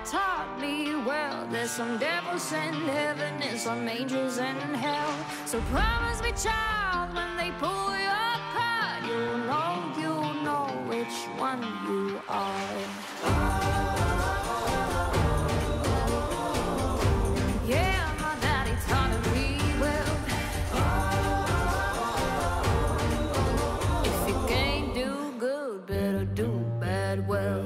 taught me well, there's some devils in heaven and some angels in hell. So promise me, child, when they pull your card, you'll know which one you are. Yeah, my daddy taught me well. If you can't do good, better do bad well.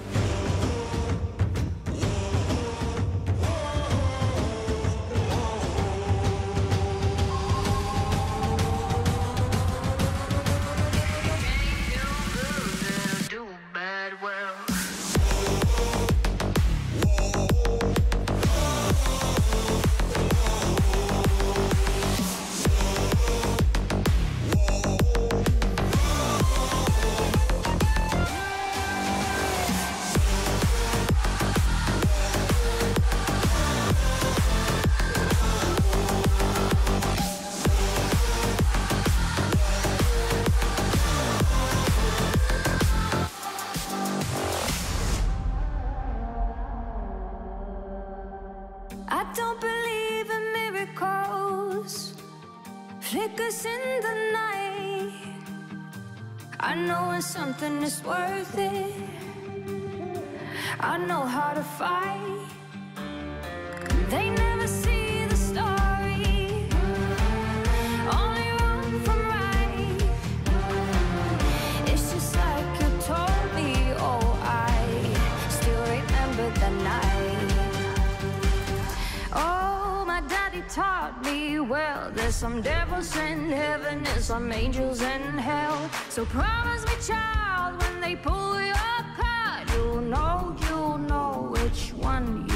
I don't believe in miracles, flickers in the night. I know when something is worth it, I know how to fight. They never see the story, only run from right. It's just like you told me, oh, I still remember the night. Oh, my daddy taught me well, there's some devils in heaven and some angels in hell. So promise me, child, when they pull your card, you'll know which one